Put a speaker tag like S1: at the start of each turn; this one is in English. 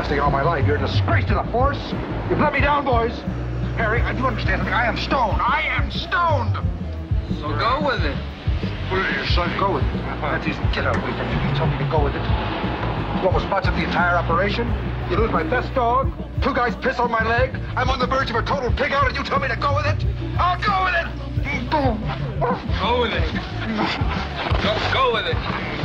S1: investigate all my life. You're a disgrace to the force. You've let me down, boys. Harry, I do understand something. I am stoned. I am stoned.
S2: So go with it.
S1: Son, go with it. That isn't get away from you. You told me to go with it. What was much of the entire operation? You lose my best dog. 2 guys piss on my leg. I'm on the verge of a total pig out, and you tell me to go with it? I'll go with it.
S2: Go with it. Go with it.